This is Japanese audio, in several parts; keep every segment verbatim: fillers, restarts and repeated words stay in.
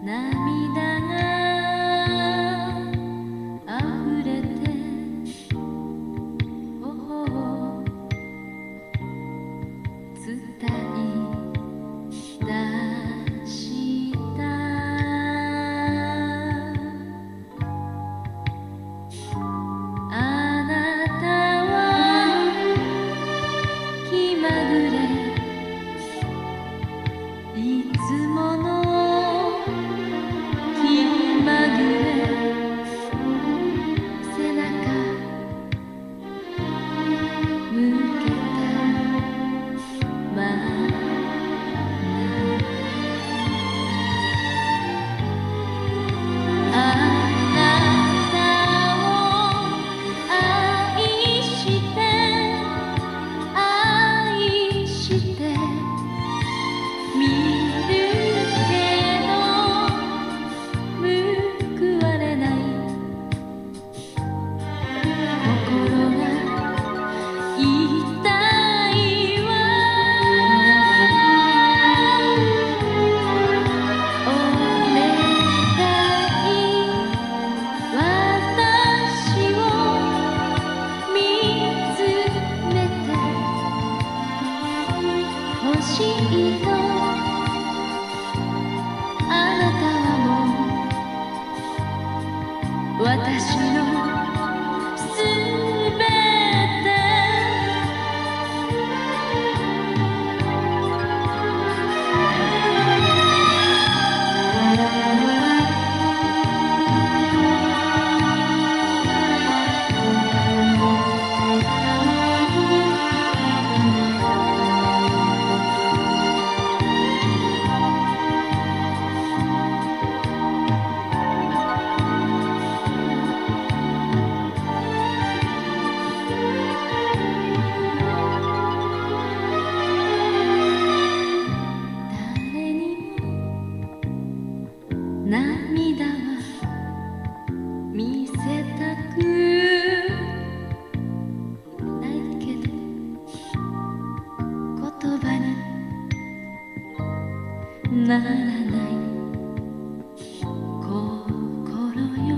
涙が溢れて頬を伝い出したあなたは気まぐれいつもの気まぐれ背中向けたままあなたを愛して愛して見るけど報われない心が痛いわお願い私を見つめてほしいとあなたはもう私のすべて誰にも涙は見せたくないけど言葉にならない心よ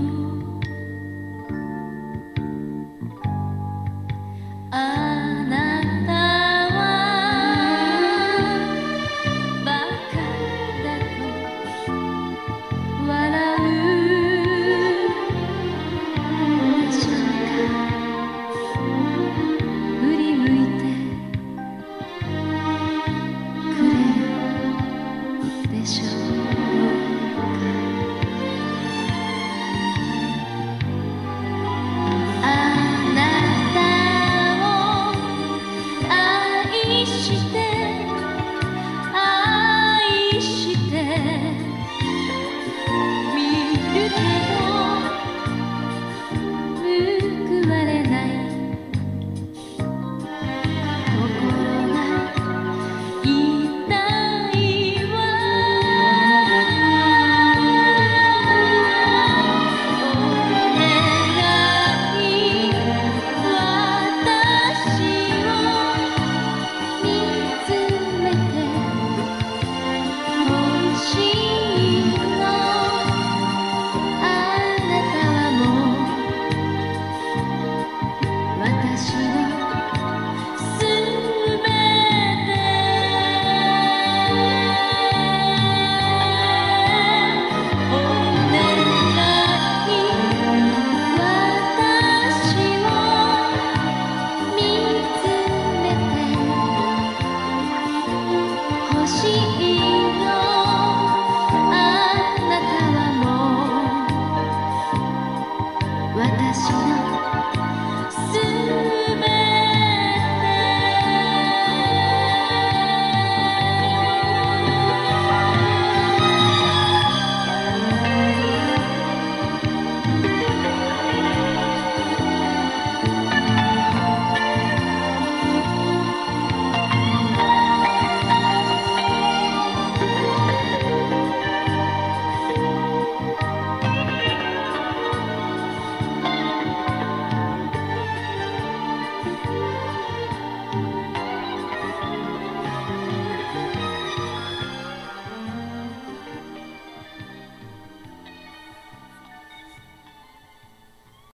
あなたはバカだと笑うでしょうか振り向いてくれるでしょうかあなたを愛して愛して見るけど